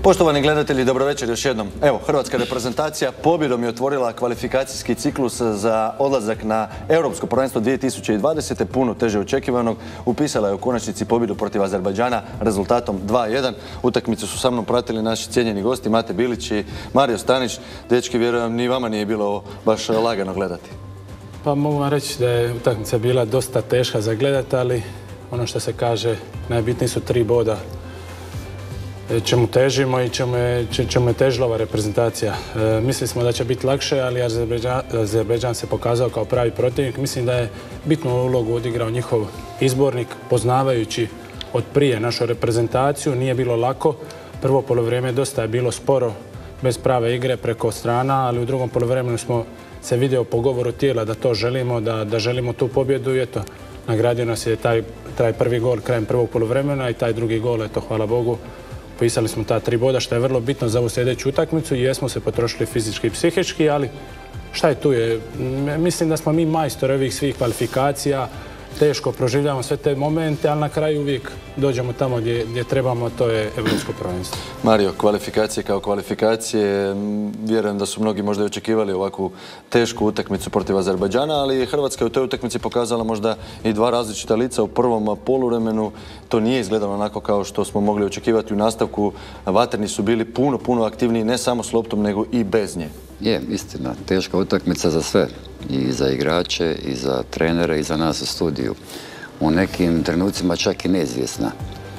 Poštovani gledatelji, dobro večer još jednom. Evo, hrvatska reprezentacija pobjedom je otvorila kvalifikacijski ciklus za odlazak na Europsko prvenstvo 2020. Puno teže očekivanog. Upisala je u konačnici pobjedu protiv Azerbajdžana rezultatom 2:1. Utakmicu su sa mnom pratili naši cijenjeni gosti Mate Bilić i Mario Stanić. Dečki, vjerujem, ni vama nije bilo baš lagano gledati. Pa mogu vam reći da je utakmica bila dosta teška za gledati, ali ono što se kaže, najbitniji su 3 boda čemu težimo i čemu je težila ova reprezentacija. Mislili smo da će biti lakše, ali Azerbajdžan se pokazao kao pravi protivnik. Mislim da je bitnu ulogu odigrao njihov izbornik, poznavajući od prije našu reprezentaciju. Nije bilo lako. Prvo poluvreme dosta je bilo sporo, bez prave igre preko strana, ali u drugom poluvremenu smo se vidio po govoru tijela da to želimo, da želimo tu pobjedu i eto, nagradio nas je taj prvi gol krajem prvog poluvremena i taj drugi gol, eto, hvala Bogu. Pisali smo ta 3 boda, što je vrlo bitno za ovu sljedeću utakmicu i jesmo se potrošili fizički i psihički, ali šta je tu je? Mislim da smo mi majstori ovih svih kvalifikacija, teško proživljavamo sve te momente, ali na kraju uvijek dođemo tamo gdje trebamo, a to je Europsko prvenstvo. Mario, kvalifikacije kao kvalifikacije, vjerujem da su mnogi možda i očekivali ovakvu tešku utakmicu protiv Azerbajdžana, ali Hrvatska je u toj utakmici pokazala možda i 2 različita lica u prvom poluvremenu. To nije izgledalo onako kao što smo mogli očekivati u nastavku. Vatreni su bili puno aktivniji, ne samo s loptom, nego i bez nje. Je, istina, teška utakmica za sve. I za igrače, i za trenere, i za nas u studiju. U nekim trenucima čak i neizvjesna.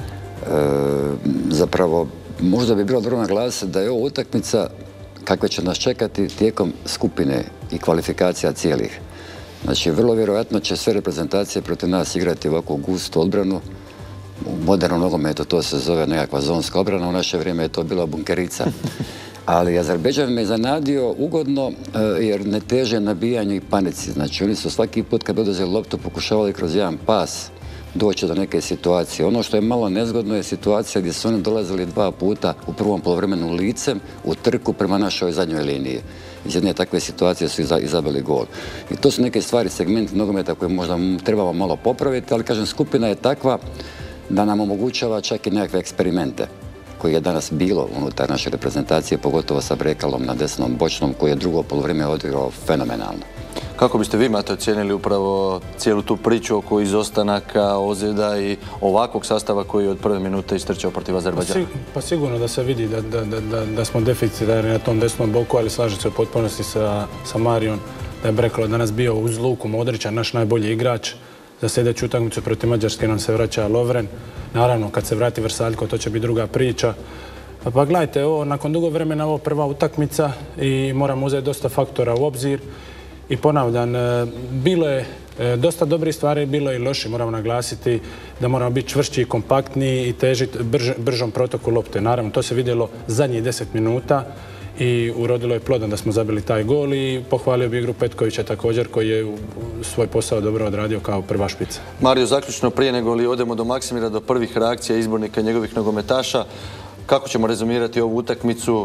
Zapravo, možda bi bilo dobro naglasiti da je ovo utakmica kakva će nas čekati tijekom skupine i kvalifikacija cijelih. Znači, vrlo vjerojatno će sve reprezentacije protiv nas igrati ovako gustu odbranu. U modernom nogometu to se zove nekakva zonska obrana, u naše vrijeme je to bila bunkerica. Ali Azerbajdžan me zanadio ugodno jer ne teže nabijanju i panici. Znači, oni su svaki put kad bi oduzeli loptu pokušavali kroz jedan pas doći do neke situacije. Ono što je malo nezgodno je situacija gdje su oni dolazili 2 puta u prvom poluvremenu licem u trku prema našoj zadnjoj liniji. Iz jedne takve situacije su izabili gol. I to su neke stvari, segmenti nogometa koje možda trebamo malo popraviti, ali kažem, skupina je takva da nam omogućava čak i nekakve eksperimente koji je danas bilo unutar naše reprezentacije, pogotovo sa Brekalom na desnom bočnom, koji je drugo poluvrijeme odigrao fenomenalno. Kako biste vi, Mate, ocijenili upravo cijelu tu priču oko izostanaka, ozljeda i ovakvog sastava koji je od prve minute istrčao protiv Azerbajdžana? Pa sigurno da se vidi da smo deficitarni na tom desnom boku, ali slažem se u potpunosti sa Marijom da je Brekalo danas bio uz Luku Modrića, naš najbolji igrač. Za sljedeću utakmicu protiv Mađarske nam se vraća Lovren. Naravno, kad se vrati Vrsaljko, to će biti druga priča. Pa gledajte, nakon dugo vremena ovo prva utakmica i moramo uzeti dosta faktora u obzir. I ponavljam, bilo je dosta dobrih stvari, bilo je i loši. Moramo naglasiti da moramo biti čvršći i kompaktniji i težiti bržom protoku lopte. Naravno, to se vidjelo zadnjih 10 minuta i urodilo je plodom da smo zabili taj gol i pohvalio bi igru Petkovića također koji je svoj posao dobro odradio kao prva špica. Mario, zaključno prije nego li odemo do Maksimira, do prvih reakcija izbornika njegovih nogometaša, kako ćemo rezumirati ovu utakmicu?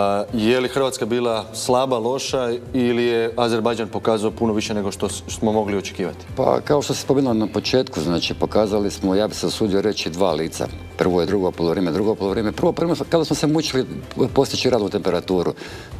Je li Hrvatska bila slaba, loša ili je Azerbajdžan pokazao puno više nego što smo mogli očekivati? Pa kao što se spomenuo na početku, znači pokazali smo, ja bi se usudio reći, 2 lica. Prvo je drugo poluvreme, Prvo kada smo se mučili postići radnu temperaturu.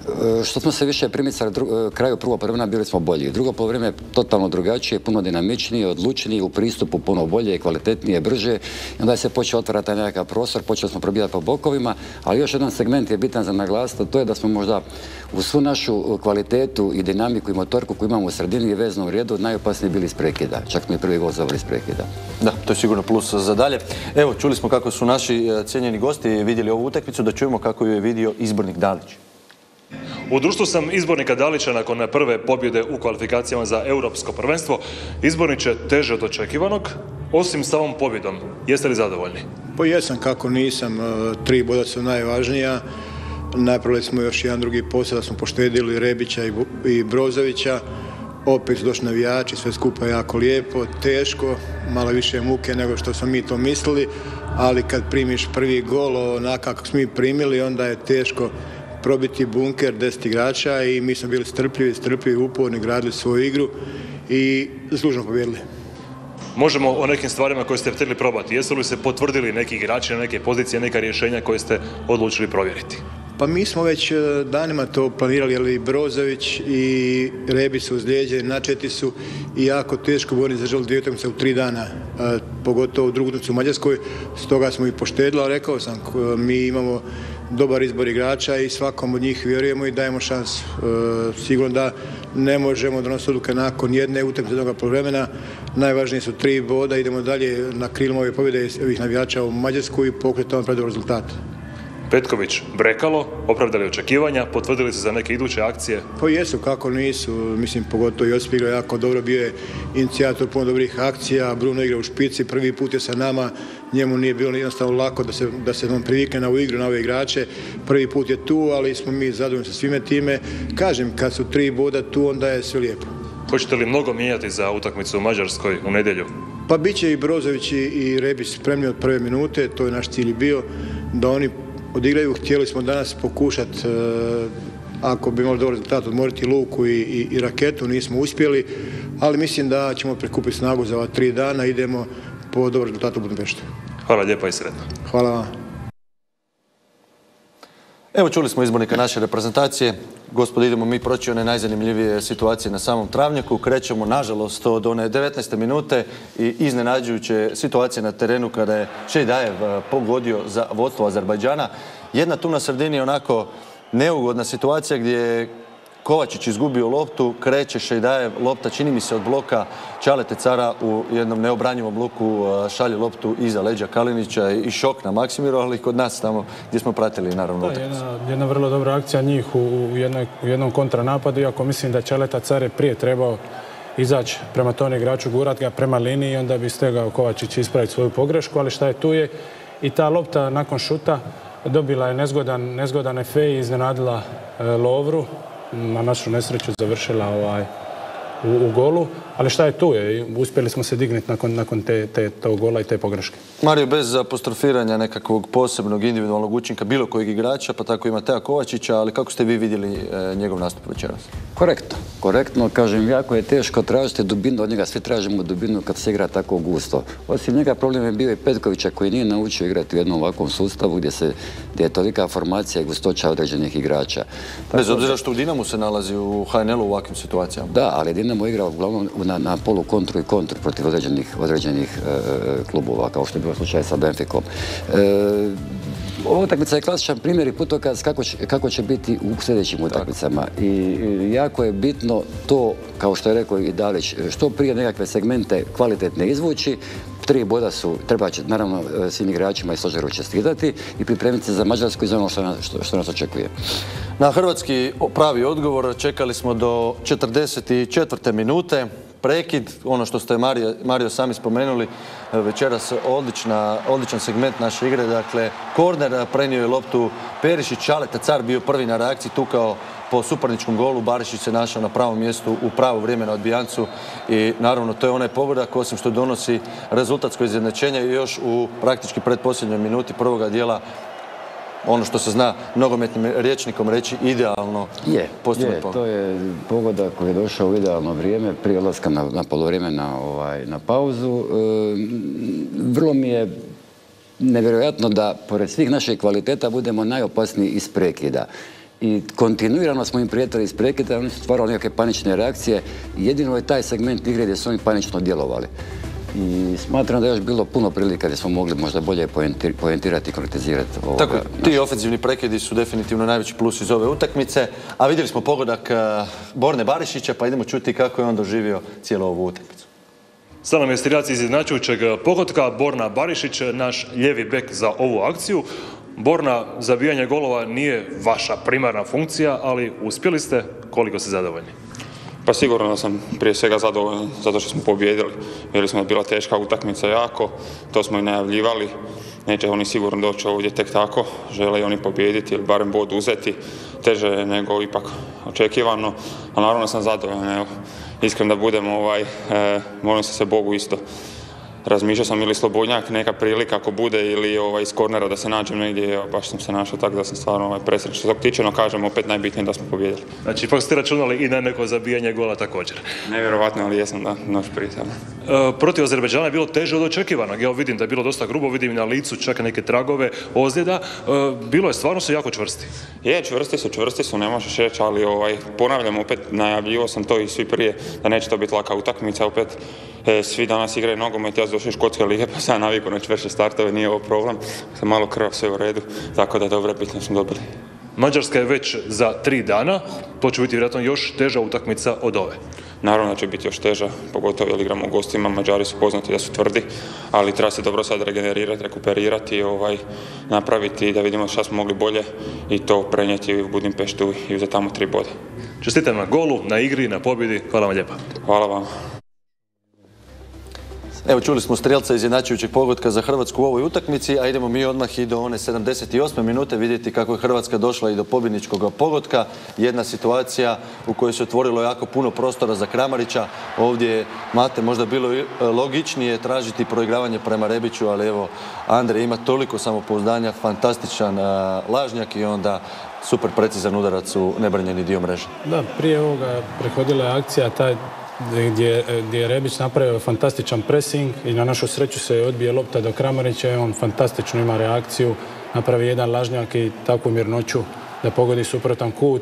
Što smo se više primicali kraju prvog poluvremena bili smo bolji. Drugo poluvreme totalno drugačije, puno dinamičnije, odlučnije, u pristupu puno bolje, kvalitetnije, brže. I onda se počeo otvarati nekakav prostor, počeli smo probijati po bokovima, ali još jedan segment je bitan za naglasiti, to je da smo možda u svu našu kvalitetu i dinamiku i motorku koju imamo u sredini i veznom redu najopasniji bili iz prekida. Čak smo i prvi gol zabili iz prekida. Da, to je sigurno plus za dalje. Evo, čuli smo kako su naši cijenjeni gosti vidjeli ovu utakmicu, da čujemo kako ju je vidio izbornik Dalić. U društvu sam izbornika Dalića nakon prve pobjede u kvalifikacijama za Europsko prvenstvo. Izborniče, teže od očekivanog, osim s ovom pobjedom. Jeste li zadovoljni? Pa jesam, kako nisam. 3 boda su najvažnija. Napravili smo još jedan drugi posao, da smo poštedili Rebića i Brozovića. Opet su došli navijači, sve skupa jako lijepo, teško, malo više muke nego što smo mi to mislili, ali kad primiš prvi gol onako kako smo mi primili, onda je teško probiti bunker 10 igrača i mi smo bili strpljivi, uporni, gradili svoju igru i zaslužno pobjedili. Možemo o nekim stvarima koje ste htjeli probati. Jesu li se potvrdili neki igrači na neke pozicije, neka rješenja koje ste odlučili provjeriti? Pa mi smo već danima to planirali, ali Brozović i Rebić su ozlijeđeni, načeti su i jako teško bi oni izdržali 2 utakmice u 3 dana, pogotovo drugu utakmicu u Mađarskoj, stoga smo ih poštedili, ali rekao sam, mi imamo dobar izbor igrača i svakom od njih vjerujemo i dajemo šansu. Sigurno da ne možemo donositi odluke nakon jedne utakmice jednog poluvremena. Najvažnije su 3 boda, idemo dalje na krilima ove pobjede ovih navijača u Mađarsku i pokret tamo predobar rezultat. Petković, Brekalo, opravdali očekivanja, potvrdili se za neke iduće akcije? Pa jesu, kako nisu, mislim pogotovo Josip igra jako dobro, bio je inicijator puno dobrih akcija, Bruno igra u špici, prvi put je sa nama, njemu nije bilo jednostavno lako da se on privikne na ovu igru, na ove igrače, prvi put je tu, ali smo mi zadovoljni sa svime time. Kažem, kad su 3 boda tu, onda je sve lijepo. Hoćete li mnogo mijenjati za utakmicu u Mađarskoj u nedjelju? Pa bit će i Brozović i Rebić spremni od prve minute, to je naš cilj bio, da oni odigraju. Htjeli smo danas pokušati, ako bi imali dobar rezultat, odmoriti Luku i Raketu, nismo uspjeli, ali mislim da ćemo prikupiti snagu za ova 3 dana, idemo po dobar rezultat u Budimpeštu. Hvala lijepa i sretno. Hvala vam. Evo, čuli smo izbornika naše reprezentacije. Gospodo, idemo mi proći one najzanimljivije situacije na samom travnjaku. Krećemo, nažalost, od one 19. minute i iznenađujuće situacije na terenu kada je Šejdajev pogodio za vodstvo Azerbajdžana. Jedna tu na sredini onako neugodna situacija gdje je Kovačić izgubio loptu, kreće Šejdajev, lopta čini mi se od bloka Čalete Cara u jednom neobranjivom luku šalje loptu iza leđa Kalinića i šok na Maksimiru, ali kod nas tamo gdje smo pratili naravno utakmicu. Jedna vrlo dobra akcija njih u jednom kontranapadu, iako mislim da Čaleta Car je prije trebao izaći prema tom igraču, gurat ga prema liniji i onda bi stegao Kovačić ispraviti svoju pogrešku, ali šta je tu je i ta lopta nakon šuta dobila je nezgodan efekt i iznenadila Lovru. Na našu nesreću završila u golu, ali šta je tu je, uspjeli smo se dignuti nakon tog gola i te pogreške. Mario, bez apostrofiranja nekakvog posebnog individualnog učinka bilo kojeg igrača, pa tako i Mateja Kovačića, ali kako ste vi vidjeli njegov nastup večeras? Korektno, kažem, jako je teško tražiti dubinu, od njega svi tražimo dubinu kad se igra tako gusto. Osim njega problem je bio i Petkovića koji nije naučio igrati u jednom ovakvom sustavu gdje je tolika formacija i gustoća određenih igrača. Bez obzira što u Dinamu se nalazi u HNL-u u ovakvim situacijama. Da, ali Dinamo igra uglavnom na polu kontru i kontru protiv određenih klubova, kao što je bio slučaj sa Benficom. Ova utakmica je klasičan primjer i putokaz kako će biti u sljedećim utakmicama. I jako je bitno to, kao što je rekao i Dalić, što prije nekakve segmente kvalitetne izvući. 3 boda treba će naravno svim igračima i stožeru čestitati i pripremiti se za Mađarsku i za ono što nas očekuje. Na hrvatski pravi odgovor čekali smo do 44. minute. Prekid, ono što ste Mario sami spomenuli, večeras odličan segment naše igre, dakle korner, prenio je loptu Perišić, Čaleta Car bio prvi na reakciji, tukao po suparničkom golu, Barišić se našao na pravom mjestu u pravo vrijeme na odbijancu i naravno to je onaj pogodak, osim što donosi rezultatsko izjednačenje i još u praktički predposljednjoj minuti prvoga dijela, ono što se zna nogometnim rječnikom reći, idealno postignut pogodak. To je pogodak koji je došao u idealno vrijeme prije odlaska na polovrijeme na pauzu. Vrlo mi je nevjerojatno da pored svih naših kvaliteta budemo najopasniji iz prekida. I kontinuirano smo im prijetili iz prekida, oni su stvarali neke panične reakcije. Jedino je taj segment igre gdje su oni panično djelovali. I smatram da je još bilo puno prilika gdje smo mogli možda bolje poentirati i konkretizirati ovoga. Tako, ti ofenzivni prekidi su definitivno najveći plus iz ove utakmice, a vidjeli smo pogodak Borne Barišića, pa idemo čuti kako je on doživio cijelu ovu utakmicu. Sad nam je strijac izjednačujućeg pogotka, Borna Barišić, naš lijevi bek za ovu akciju. Borna, zabijanje golova nije vaša primarna funkcija, ali uspjeli ste, koliko ste zadovoljni? Pa sigurno sam prije svega zadovoljan zato što smo pobijedili. Vidjeli smo da je bila teška utakmica jako, to smo i najavljivali. Neće oni sigurno doći ovdje tek tako, žele i oni pobijediti ili barem bod uzeti. Teže je nego ipak očekivano, a naravno sam zadovoljan. Iskreno da budem, molim se Bogu isto razmišljao sam ili slobodnjak, neka prilika ako bude, ili iz kornera da se nađem negdje, baš sam se našao tako da sam stvarno presrećan. Što se tiče, kažem, opet najbitnije da smo pobijedili. Znači, ipak ste računali i na neko zabijanje gola također. Nevjerovatno, ali jesam da, noć prije tamo. Protiv Azerbejdžana je bilo teže od očekivanog. Ja vidim da je bilo dosta grubo, vidim na licu čak neke tragove ozljeda. Bilo je, stvarno su jako čvrsti. Je, čvrsti su, ne možeš reći, ali ponavljam, opet najavljivo sam to i svi prije, da neće to biti laka utakmica, opet svi danas igraju nogomet, ja sam došao iz Škotske lige, pa sam navikao na čvrše startove, nije ovo problem, sam malo krv, sve u redu, tako da dobro, bitno smo dobili. Mađarska je već za 3 dana, to će biti vjerojatno još teža utakmica od ove. Naravno da će biti još teža, pogotovo jer igramo u gostima, Mađari su poznati da su tvrdi, ali treba se dobro sad regenerirati, rekuperirati, napraviti da vidimo šta smo mogli bolje i to prenijeti u Budimpeštu i uzeti tamo 3 boda. Čestitam na golu, na igri, na pobjedi, hvala vam lijepa. Hvala vam. Evo, čuli smo strijelca izjednačujućeg pogotka za Hrvatsku u ovoj utakmici, a idemo mi odmah i do one 78. minute vidjeti kako je Hrvatska došla i do pobjedničkog pogotka. Jedna situacija u kojoj se otvorilo jako puno prostora za Kramarića. Ovdje je, Mate, možda bilo logičnije tražiti proigravanje prema Rebiću, ali evo, Andrej ima toliko samopouzdanja, fantastičan lažnjak i onda super precizan udarac u nebranjeni dio mreže. Da, prije ovoga prehodila je akcija gdje je Rebić napravio fantastičan pressing i na našu sreću se odbije lopta do Kramarića i on fantastično ima reakciju, napravi jedan lažnjak i takvu mirnoću da pogodi suprotan kut.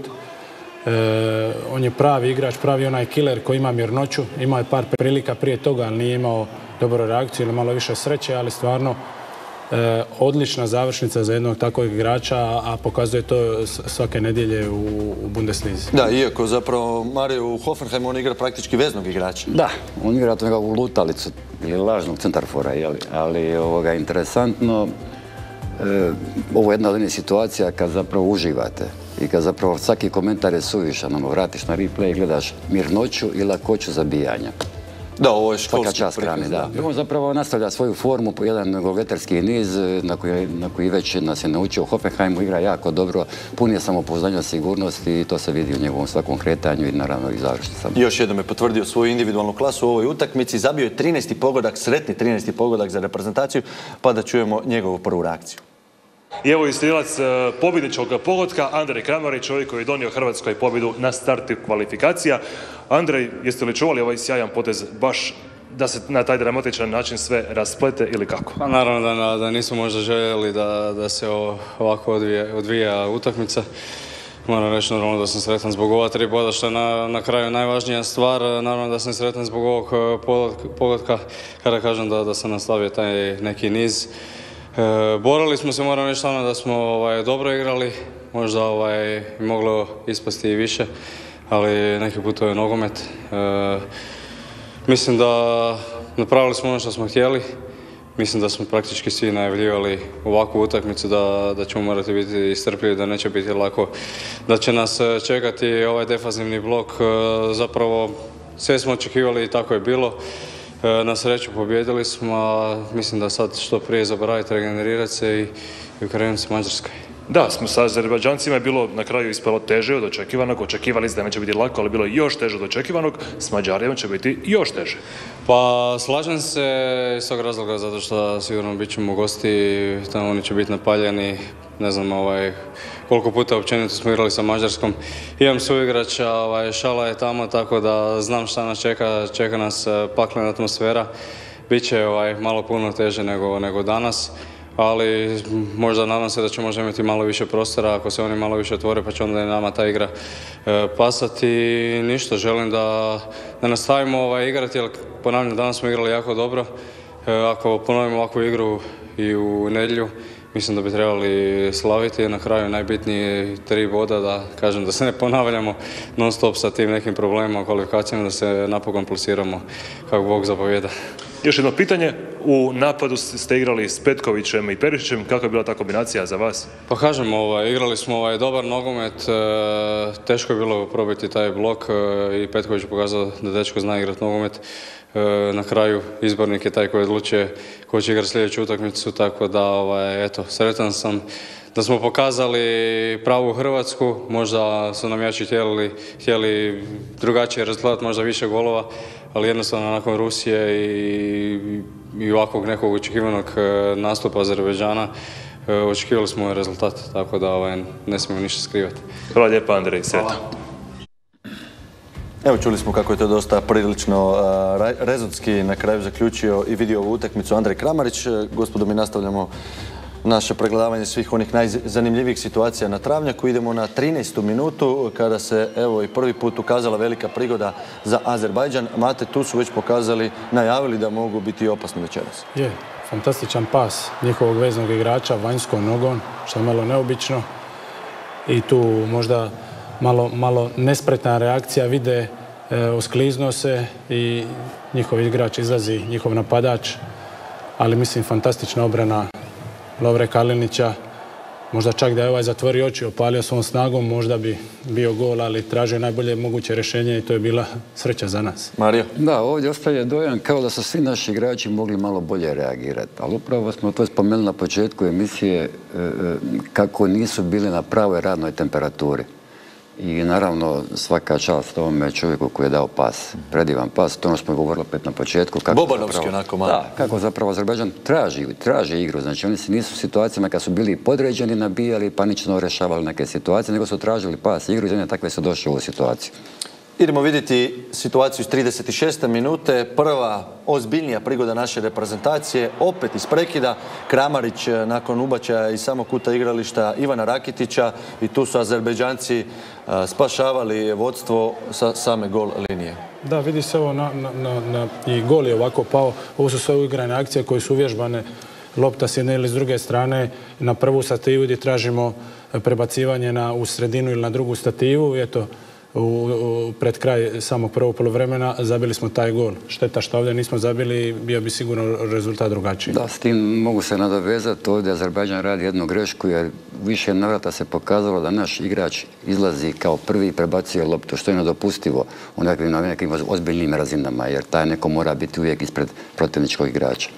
On je pravi igrač, pravi onaj killer koji ima mirnoću, imao je par prilika prije toga, ali nije imao dobru reakciju ili malo više sreće, ali stvarno odlična završnica za jednog takvog igrača, a pokazuje to svake nedjelje u Bundeslizi. Da, iako zapravo Mario u Hoffenheimu on igra praktički veznog igrača. Da, on igra to u lutalicu ili lažnog centarfora, ali interesantno, ovo je jedna od onih situacija kad zapravo uživate i kad zapravo svaki komentar je suvišan, vratiš na replay i gledaš mirnoću i lakoću zabijanja. Da, ovo je školski prikaz, da. On zapravo nastavlja svoju formu po jedan golgeterski niz na koji već nas je naučio u Hoffenheimu, igra jako dobro, pun je samopouzdanja, sigurnosti i to se vidi u njegovom svakom kretanju i naravno i završnicama. Još jednom je potvrdio svoju individualnu klasu u ovoj utakmici, zabio je 13. pogodak, sretni 13. pogodak za reprezentaciju, pa da čujemo njegovu prvu reakciju. I evo i strijelac pobjedničkog pogotka, Andrej Kramarić, čovjek koji je donio Hrvatskoj pobjedu na startu kvalifikacija. Andrej, jeste li čuvali ovaj sjajan potez baš da se na taj dramatičan način sve rasplete ili kako? Pa naravno da nismo možda željeli da se ovako odvija utakmica. Moram reći naravno da sam sretan zbog ova 3 boda, što je na kraju najvažnija stvar. Naravno da sam sretan zbog ovog pogotka, kada kažem da sam nastavio taj neki niz. Borili smo se, moram reći da smo dobro igrali, možda moglo ispasti i više, ali neki put to je nogomet. Mislim da napravili smo ono što smo htjeli, mislim da smo praktički svi najavljivali ovakvu utakmicu da ćemo morati biti strpljivi, da neće biti lako, da će nas čekati ovaj defanzivni blok, zapravo sve smo očekivali i tako je bilo. Na sreću pobjedili smo, a mislim da sad što prije zaboraviti, regenerirati se i okrenuti se Mađarskoj. Da, sa Azerbajdžancima je bilo na kraju ispalo teže od očekivanog, očekivali ste da neće biti lako, ali bilo je još teže od očekivanog, s Mađarima će biti još teže. Pa slažem se iz tog razloga zato što sigurno bit ćemo gosti, tamo oni će biti napaljeni, ne znam koliko puta općenito smo igrali sa Mađarskom. Imam suigrača, Šala je tamo, tako da znam šta nas čeka nas paklena atmosfera. Biće malo puno teže nego danas, ali možda nadam se da će možda imati malo više prostora, ako se oni malo više otvore, pa će onda i nama ta igra pasati. Ništa, želim da nastavimo igrati, jer ponavljam, danas smo igrali jako dobro. Ako ponovimo ovakvu igru i u nedjelju, mislim da bi trebali slaviti. Na kraju najbitnije 3 boda, da kažem da se ne ponavljamo non stop sa tim nekim problemima, kvalifikacijama, da se napokon plasiramo kako Bog zapovijeda. Još jedno pitanje, u napadu ste igrali s Petkovićem i Perišićem, kako je bila ta kombinacija za vas? Pa kažem, igrali smo dobar nogomet, teško je bilo probiti taj blok i Petković je pokazao da dečko zna igrati nogomet. Na kraju izbornik je taj koji odlučuje ko će igrati sljedeću utakmicu, tako da eto, sretan sam da smo pokazali pravu Hrvatsku, možda su nam jači htjeli drugačiji rezultat, možda više golova, ali jednostavno nakon Rusije i ovakvog nekog očekivanog nastupa Azerbejdžana očekivali smo rezultat, tako da ne smijemo ništa skrivati. Hvala lijepa, Andrej. Sretan. Evo, čuli smo kako je to dosta prilično rezonski na kraju zaključio i vidio ovu utakmicu Andrej Kramarić. Gospodo, mi nastavljamo naše pregledavanje svih onih najzanimljivijih situacija na travnjaku. Idemo na 13. minutu kada se evo i prvi put ukazala velika prigoda za Azerbajdžan. Mate, tu su već pokazali, najavili da mogu biti opasni večeras. Je, fantastičan pas njihovog veznog igrača, vanjskom nogom, što je malo neobično. I tu možda malo nespretna reakcija, vide, oskliznuo se i njihov igrač izlazi, njihov napadač. Ali mislim, fantastična obrana Lovre Kalinića. Možda čak da je ovaj zatvorio oči, opalio svom snagom, možda bi bio gol, ali tražio najbolje moguće rješenje i to je bila sreća za nas. Mario? Da, ovdje ostaje dojam kao da su svi naši igrači mogli malo bolje reagirati. Ali upravo smo to spomenuli na početku emisije kako nisu bili na pravoj radnoj temperaturi. I naravno svaka čast ovome čovjeku koji je dao pas, predivan pas, to ono smo govorili opet na početku. Bobanovski onako malo. Da, kako zapravo Azerbajdžan traži igru, znači oni nisu u situacijama kad su bili podređeni, nabijali, panično rješavali neke situacije, nego su tražili pas, igru i zemlje takve su došli u ovu situaciju. Idemo vidjeti situaciju iz 36. minute. Prva ozbiljnija prigoda naše reprezentacije, opet iz prekida. Kramarić nakon ubačaja iz samog kuta igrališta Ivana Rakitića i tu su Azerbejdžanci spašavali vodstvo sa same gol linije. Da, vidi se ovo i gol je ovako pao. Ovo su sve uigrane akcije koje su uvježbane. Lopta s jedne ili s druge strane na prvu stativu gdje tražimo prebacivanje u sredinu ili na drugu stativu. I eto, pred kraj samog prvog poluvremena zabili smo taj gol. Šteta što ovdje nismo zabili, bio bi sigurno rezultat drugačiji. Da, s tim mogu se nadovezati. Ovdje Azerbajdžan radi jednu grešku jer više navrata se pokazalo da naš igrač izlazi kao prvi i prebacuje loptu, što je nedopustivo u nekim ozbiljnim razinama, jer taj neko mora biti uvijek ispred protivničkog igrača.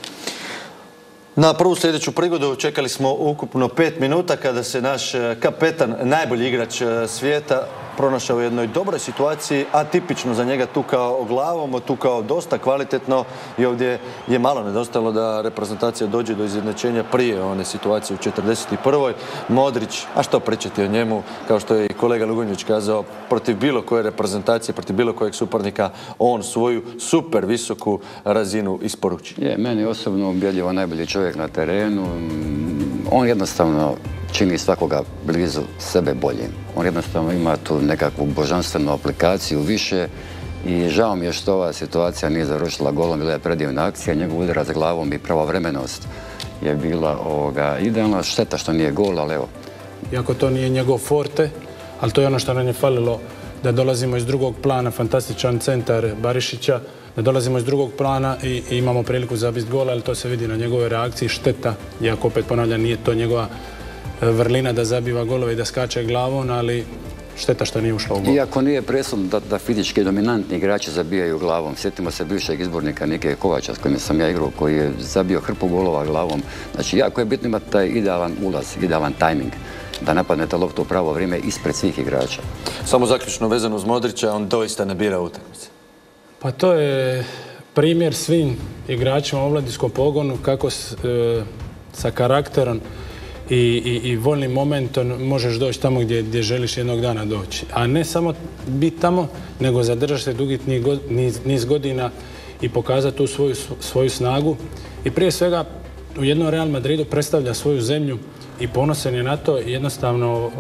Na prvu sljedeću prigodu čekali smo ukupno 5 minuta kada se naš kapetan, najbolji igrač svijeta, pronašao u jednoj dobroj situaciji, a tipično za njega tukao glavom, tukao dosta kvalitetno i ovdje je malo nedostajalo da reprezentacija dođe do izjednačenja prije one situacije u 41. Modrić, a što pričati o njemu, kao što je i kolega Lugonjić kazao, protiv bilo koje reprezentacije, protiv bilo kojeg suparnika, on svoju super visoku razinu isporuči. Meni osobno ubjedljivo najbolji čovjek na terenu. On jednostavno čini svakoga blizu sebe boljim. On jednostavno ima tu nekakvu božanstvenu aplikaciju više i žao mi je što ova situacija nije završila golom, bila je predivna akcija, njegov udarac glavom i pravovremenost je bila idealna. Šteta što nije gol, ali evo. Iako to nije njegov forte, ali to je ono što nam je falilo, da dolazimo iz drugog plana, fantastičan centar Barišića, da dolazimo iz drugog plana i imamo priliku zabiti gol, ali to se vidi na njegove reakciji. Šteta, iako opet ponavljam, nije to njegova vrlina da zabiva golove i da skače glavom, ali šteta što nije ušla u gol. Iako nije presudno da fizički dominantni igrači zabijaju glavom. Sjetimo se bivšeg izbornika Nike Kovača s kojim sam ja igrao, koji je zabio hrpu golova glavom. Znači, jako je bitno imati taj idealan ulaz, idealan tajming, da napadnete loptu u pravo vrijeme ispred svih igrača. Samo zaključno vezano uz Modrića, on doista ne bira utakmice. Pa to je primjer svim igračima u omladinskom pogonu kako sa karakterom i voljnim momentom možeš doći tamo gdje želiš jednog dana doći. A ne samo biti tamo, nego zadržati se dugi niz godina i pokazati tu svoju snagu. I prije svega u jednom Real Madridu predstavlja svoju zemlju i ponosan je na to. Jednostavno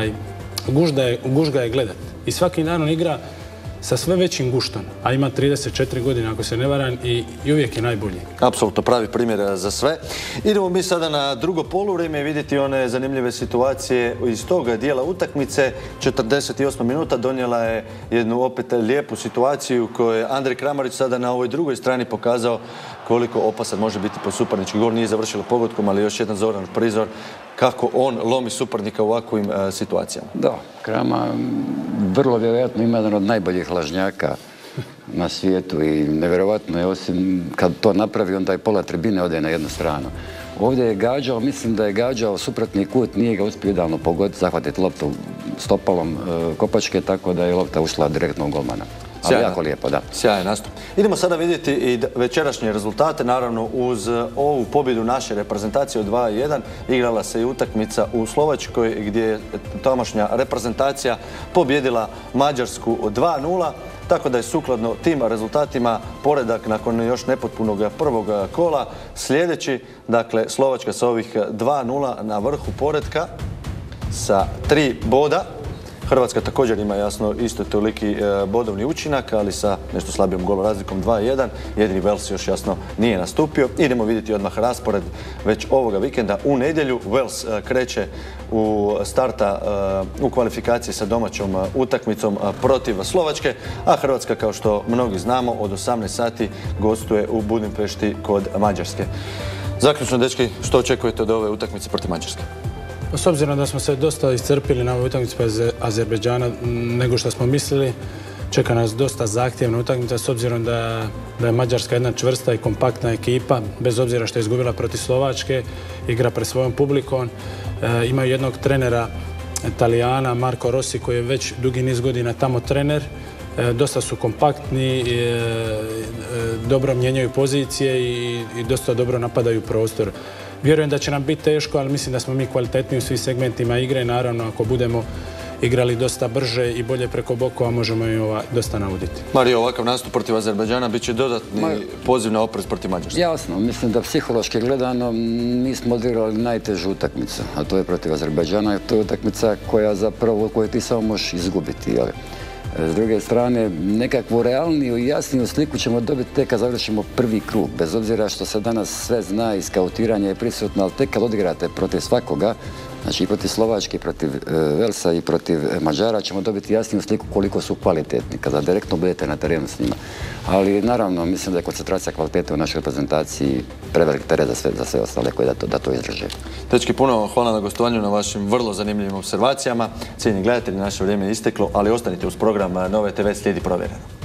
gužda je gledat. I svaki dan on igra sa sve većim guštom, a ima 34 godine ako se ne varam i uvijek je najbolji. Apsolutno pravi primjer za sve. Idemo mi sada na drugo poluvrijeme i vidjeti one zanimljive situacije iz toga dijela utakmice. 48 minuta donijela je jednu opet lijepu situaciju koju je Andrej Kramarić sada na ovoj drugoj strani pokazao koliko opasan može biti po suparnički gol. Nije završilo pogodkom, ali još jedan zoran prizor kako on lomi suparnika u ovakvim situacijama. Da, Krama vrlo vjerojatno ima jedan od najboljih lažnjaka na svijetu i nevjerovatno je, osim kad to napravi, onda je pola tribine ode na jednu stranu. Ovdje je gađao, mislim da je gađao suprotni kut, nije ga uspio idealno pogoditi, zahvatiti loptu stopalom kopačke, tako da je lopta ušla direktno u golmana. Ali jako lijepo, da. Sjajan nastup. Idemo sada vidjeti i večerašnje rezultate. Naravno, uz ovu pobjedu naše reprezentacije od 2:1 igrala se i utakmica u Slovačkoj gdje je tamošnja reprezentacija pobjedila Mađarsku 2:0. Tako da je sukladno tim rezultatima poredak nakon još nepotpunog prvog kola sljedeći. Dakle, Slovačka sa ovih 2:0 na vrhu poredka sa 3 boda. Hrvatska također ima jasno isto toliki bodovni učinak, ali sa nešto slabijom gol razlikom 2:1. Jedini Wales još jasno nije nastupio. Idemo vidjeti odmah raspored već ovoga vikenda. U nedjelju Wales kreće u starta u kvalifikaciji sa domaćom utakmicom protiv Slovačke, a Hrvatska, kao što mnogi znamo, od 18 sati gostuje u Budimpešti kod Mađarske. Zaključno, dečki, što očekujete od ove utakmice protiv Mađarske? S obzirom da smo se dosta iscrpili na ovoj utakmici Azerbejdžana nego što smo mislili, čeka nas dosta zahtjevna utakmica s obzirom da je Mađarska jedna čvrsta i kompaktna ekipa, bez obzira što je izgubila protiv Slovačke, igra pred svojom publikom. Imaju jednog trenera Italijana, Marco Rossi, koji je već dugi niz godina tamo trener. Dosta su kompaktni, dobro mijenjaju pozicije i dosta dobro napadaju prostor. Vjerujem da će nam biti teško, ali mislim da smo mi kvalitetni u svim segmentima igre. Naravno, ako budemo igrali dosta brže i bolje preko bokova, možemo i dosta nauditi. Mario, ovakav nastup protiv Azerbejdžana bit će dodatni poziv na oprez protiv Mađarske. Jasno, mislim da psihološki gledano mi smo odigrali najtežu utakmicu, a to je protiv Azerbejdžana. To je utakmica koju ti samo možeš izgubiti. S druge strane, nekakvu realniju i jasniju sliku ćemo dobiti tek kad završimo prvi krug. Bez obzira što se danas sve zna i skautiranje je prisutno, ali tek kad odigrate protiv svakoga, znači i protiv Slovačke, protiv Velsa i protiv Mađara, ćemo dobiti jasniju sliku koliko su kvalitetni, kada direktno budete na terenu s njima. Ali naravno, mislim da je koncentracija kvalitete u našoj reprezentaciji prevelik teret za sve ostale koji da to izdrže. Dečki, puno hvala na gostovanju, na vašim vrlo zanimljivim observacijama. Cijenjeni gledatelji, naše vrijeme je isteklo, ali ostanite uz program Nove TV, slijedi Provjereno.